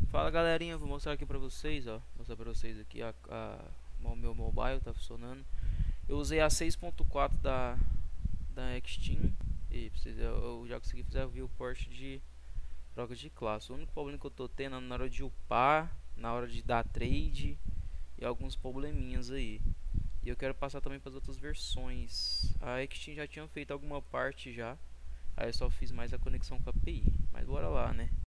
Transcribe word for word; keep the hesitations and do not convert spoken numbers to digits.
Fala galerinha, vou mostrar aqui pra vocês, ó. Mostrar pra vocês aqui a, a- o meu mobile tá funcionando. Eu usei a seis ponto quatro da da Extreme e pra vocês, eu, eu já consegui fazer o port de troca de classe. O único problema que eu tô tendo é na hora de upar, na hora de dar trade e alguns probleminhas aí. E eu quero passar também para as outras versões. A Extreme já tinha feito alguma parte já. Aí eu só fiz mais a conexão com a A P I. Mas bora lá, né?